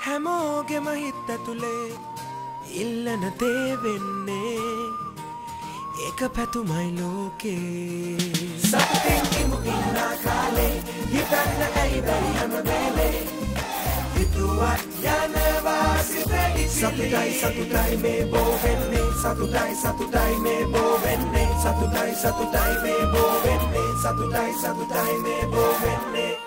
හැමෝගෙම හිත ඇතුලේ ඉල්ලන දේ වෙන්නේ ඒක පැතුමයි ලෝකේ සතුටින් ඉමු ඉන්න කාලේ හිතන්න ඇයි බැරි හැම වෙලේ හිතුවත් යනවා සිතේ සතුටයි මේ බෝ වෙන්නේ සතුටයි මේ බෝ වෙන්නේ සතුටයි මේ බෝ වෙන්නේ සතුටයි මේ බෝ වෙන්නේ